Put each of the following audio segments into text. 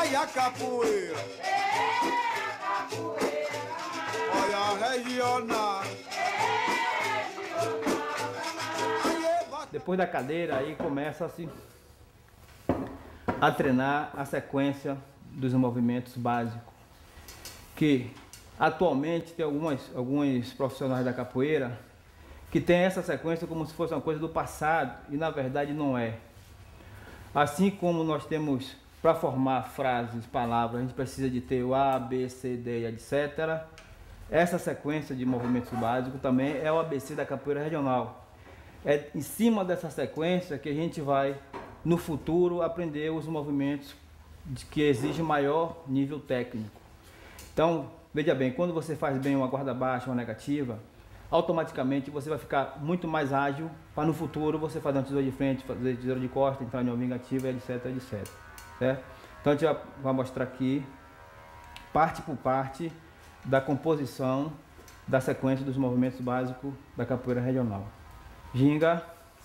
E a capoeira? Olha a regional. Depois da cadeira, aí começa-se a treinar a sequência dos movimentos básicos, que atualmente tem alguns profissionais da capoeira que tem essa sequência como se fosse uma coisa do passado, e na verdade não é. Assim como nós temos, para formar frases, palavras, a gente precisa de ter o A, B, C, D, etc. Essa sequência de movimentos básicos também é o ABC da capoeira regional. É em cima dessa sequência que a gente vai, no futuro, aprender os movimentos que exigem maior nível técnico. Então, veja bem, quando você faz bem uma guarda baixa, uma negativa, automaticamente você vai ficar muito mais ágil para no futuro você fazer um tesouro de frente, fazer tesouro de costa, entrar em uma vingativa, etc, etc. Certo? Então a gente vai mostrar aqui, parte por parte, da composição da sequência dos movimentos básicos da capoeira regional. Ginga.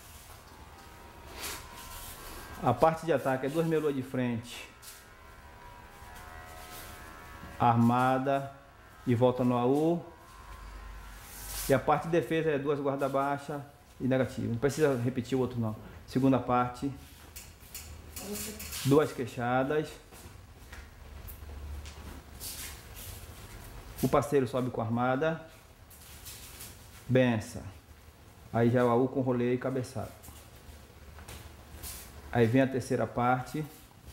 A parte de ataque é 2 melô de frente, armada e volta no AU. E a parte de defesa é 2 guarda baixa e negativa. Não precisa repetir o outro não. Segunda parte, 2 queixadas. O parceiro sobe com a armada. Benção. Aí já é o AU com rolê e cabeçada. Aí vem a terceira parte.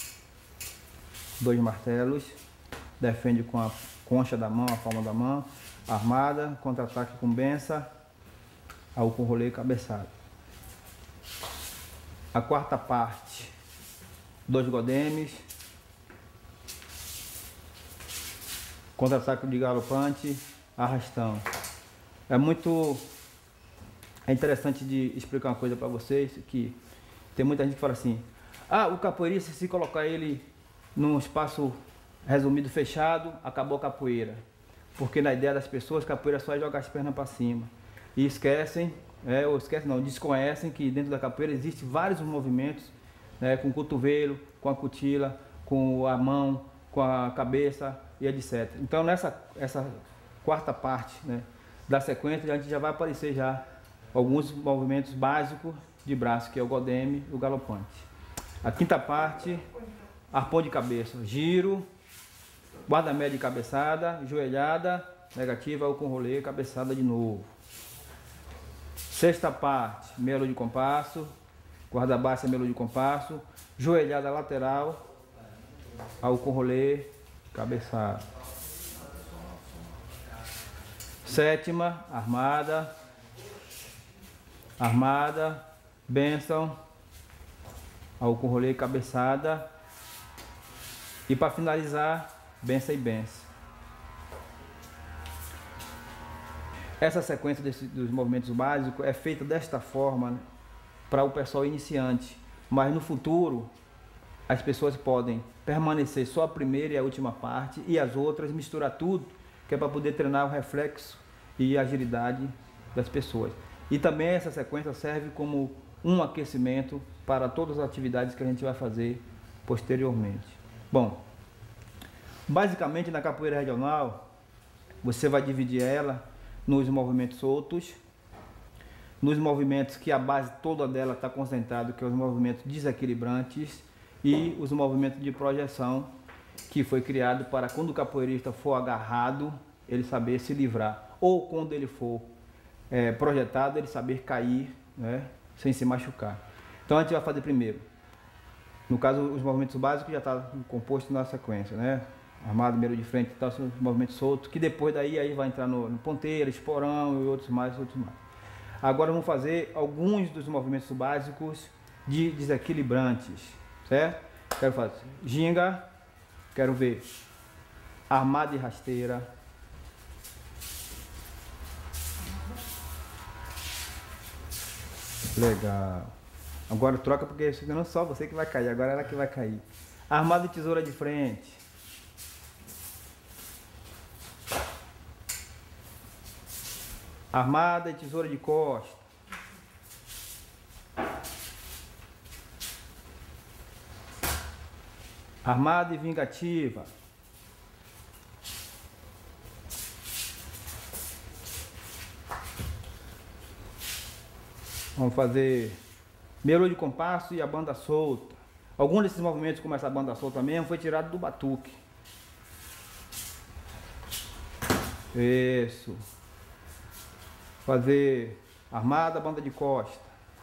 2 martelos. Defende com a concha da mão, a palma da mão. Armada, contra-ataque com benção. AU com rolê e cabeçada. A quarta parte. 2 godemes. Contra-ataque de galopante. Arrastão. É interessante de explicar uma coisa para vocês, que tem muita gente que fala assim: ah, o capoeirista, se colocar ele num espaço resumido fechado, acabou a capoeira. Porque na ideia das pessoas, capoeira só é jogar as pernas para cima. E esquecem, desconhecem que dentro da capoeira existem vários movimentos, né, com o cotovelo, com a cutila, com a mão, com a cabeça e etc. Então essa quarta parte, né, da sequência, a gente já vai aparecer já alguns movimentos básicos de braço, que é o godeme e o galopante. A quinta parte, arpão de cabeça, giro, guarda-média de cabeçada, joelhada, negativa, ou com rolê, cabeçada de novo. Sexta parte, melo de compasso, guarda baixa, melo de compasso, joelhada lateral, ao com rolê, cabeçada. Sétima, armada, benção, ao com rolê, cabeçada. E para finalizar, benção e benção. Essa sequência dos movimentos básicos é feita desta forma, né, para o pessoal iniciante. Mas no futuro, as pessoas podem permanecer só a primeira e a última parte e as outras misturar tudo, que é para poder treinar o reflexo e a agilidade das pessoas. E também essa sequência serve como um aquecimento para todas as atividades que a gente vai fazer posteriormente. Bom, basicamente na capoeira regional, você vai dividir ela nos movimentos soltos, nos movimentos que a base toda dela está concentrada, que é os movimentos desequilibrantes, e os movimentos de projeção, que foi criado para quando o capoeirista for agarrado, ele saber se livrar, ou quando ele for projetado, ele saber cair, né, sem se machucar. Então a gente vai fazer primeiro, no caso os movimentos básicos já está composto na sequência, né? Armado, meio de frente, tá, os movimentos soltos, que depois daí aí vai entrar no ponteiro, esporão e outros mais. Agora vamos fazer alguns dos movimentos básicos de desequilibrantes, certo? Quero fazer ginga, quero ver armada e rasteira, legal. Agora troca, porque não é só você que vai cair, agora ela que vai cair. Armada e tesoura de frente, armada e tesoura de costa, Armada e vingativa. Vamos fazer melô de compasso e a banda solta. Alguns desses movimentos, como essa banda solta mesmo, foi tirado do batuque. Isso. Fazer armada, banda de costa.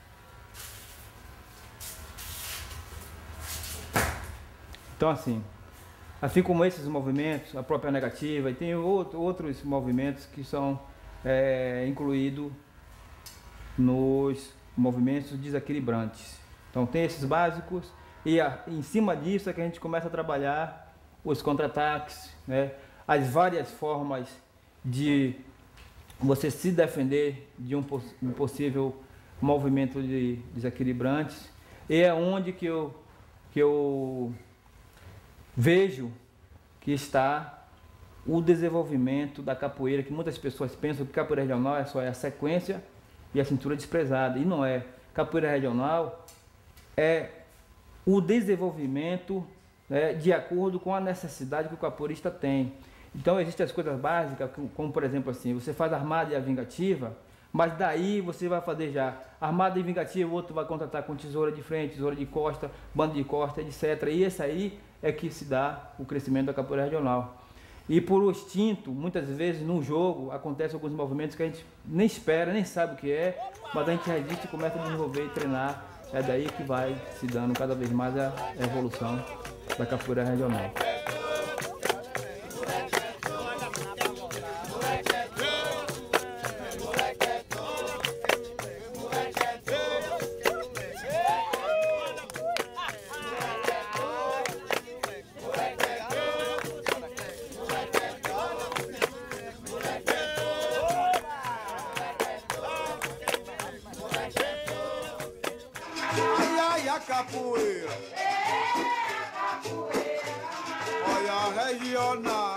Então assim como esses movimentos, a própria negativa, e tem outros movimentos que são incluídos nos movimentos desequilibrantes. Então tem esses básicos e em cima disso é que a gente começa a trabalhar os contra-ataques, né? As várias formas de você se defender de um possível movimento de desequilibrantes. E é onde que eu vejo que está o desenvolvimento da capoeira, que muitas pessoas pensam que capoeira regional só é a sequência e a cintura desprezada, e não é. Capoeira regional é o desenvolvimento, né, de acordo com a necessidade que o capoeirista tem. Então existem as coisas básicas, como por exemplo assim, você faz armada e a vingativa, mas daí você vai fazer já armada e vingativa, o outro vai contratar com tesoura de frente, tesoura de costa, banda de costa, etc. E esse aí é que se dá o crescimento da capoeira regional. E por instinto, muitas vezes no jogo, acontecem alguns movimentos que a gente nem espera, nem sabe o que é, mas a gente resiste e começa a desenvolver e treinar. É daí que vai se dando cada vez mais a evolução da capoeira regional. Ai, ai, a capoeira. Olha a regional.